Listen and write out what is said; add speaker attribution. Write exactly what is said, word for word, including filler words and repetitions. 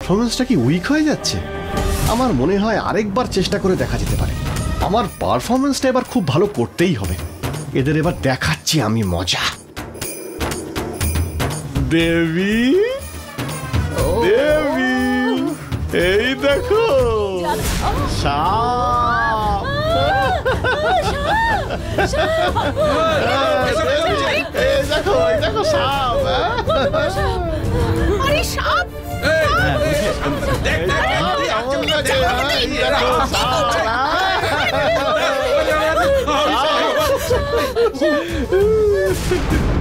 Speaker 1: পারফরমেন্সটা কি উইক হয়ে যাচ্ছে? আমার মনে হয় আরেকবার চেষ্টা করে দেখা যেতে পারে। আমার পারফরমেন্সটা এবার খুব ভালো করতেই হবে। এদের এবার দেখাচ্ছি আমি মজা। দেবী, দেবী, এই দেখো সাপ। এই দেখো, এই দেখো সাপ।
Speaker 2: আরে সাপ!
Speaker 1: সাপ